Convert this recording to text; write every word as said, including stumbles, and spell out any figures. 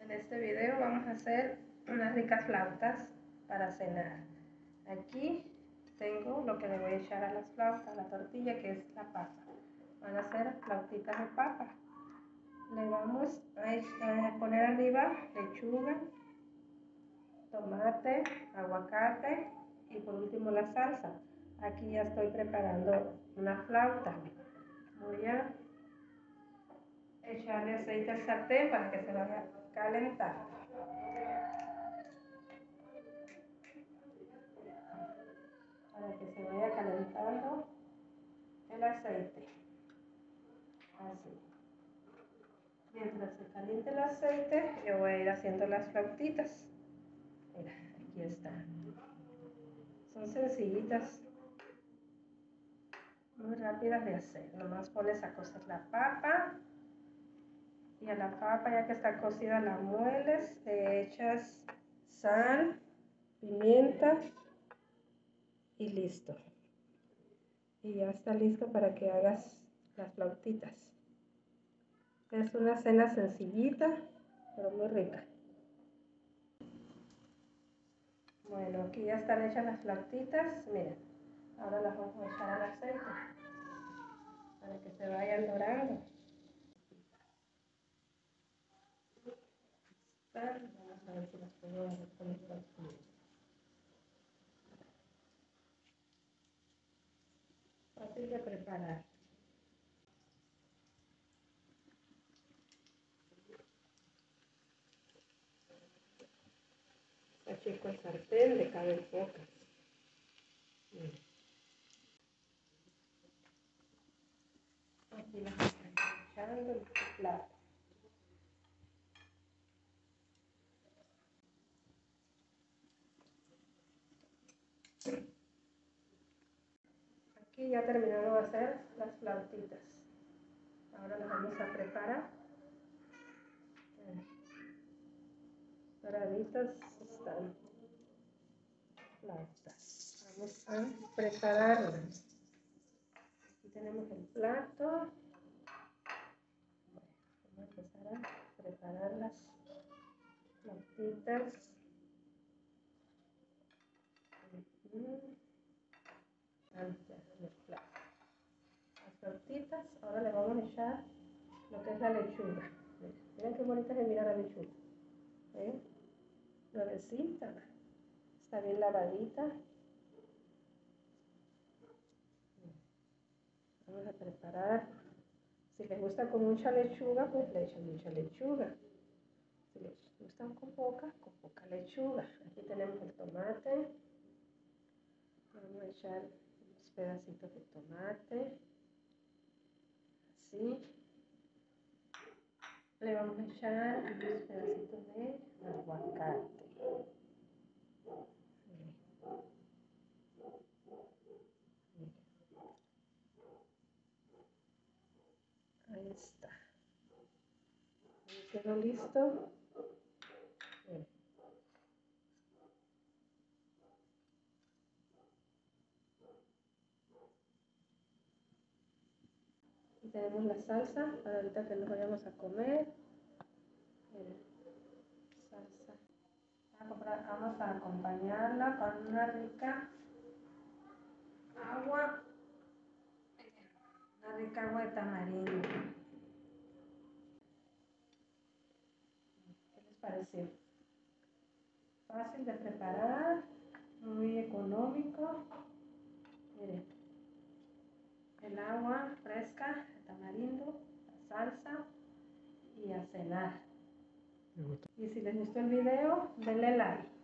En este video vamos a hacer unas ricas flautas para cenar. Aquí tengo lo que le voy a echar a las flautas, la tortilla, que es la papa. Van a ser flautitas de papa. Le vamos a poner arriba lechuga, tomate, aguacate y por último la salsa. Aquí ya estoy preparando una flauta. Voy a echarle aceite al sartén para que se vaya a calentar. Para que se vaya calentando el aceite. Así. Mientras se caliente el aceite, yo voy a ir haciendo las flautitas. Mira, aquí están. Son sencillitas, muy rápidas de hacer. Nomás pones a cocer la papa. Y a la papa, ya que está cocida, la mueles, le echas sal, pimienta y listo. Y ya está listo para que hagas las flautitas. Es una cena sencillita, pero muy rica. Bueno, aquí ya están hechas las flautitas. Miren, ahora las vamos a echar al aceite para que se vayan dorando. Vamos a ver si las puedo hacer con estas manos. Fácil de preparar. Achico el sartén, le caben pocas. Aquí las estoy echando en el plato. Aquí ya terminaron de hacer las flautitas. Ahora las vamos a preparar. Doraditas están flautas. Vamos a prepararlas. Aquí tenemos el plato. Vamos a empezar a preparar las flautitas. Las flautitas, ahora le vamos a echar lo que es la lechuga. Miren qué bonita se mira la lechuga. ¿Eh? Nuevecita, está bien lavadita. Vamos a preparar. Si les gusta con mucha lechuga, pues le echan mucha lechuga. Si les gustan con poca, con poca lechuga. Aquí tenemos el tomate. Vamos a echar unos pedacitos de tomate. Así. Le vamos a echar unos pedacitos de aguacate. Ahí está. Ahí quedó listo. Bien. Y tenemos la salsa para ahorita que nos vayamos a comer. Miren, salsa. Vamos a acompañarla con una rica agua. Una rica agua de tamarindo. ¿Qué les pareció? Fácil de preparar, muy económico. Miren, el agua fresca, el tamarindo, la salsa y a cenar. Y si les gustó el video, denle like.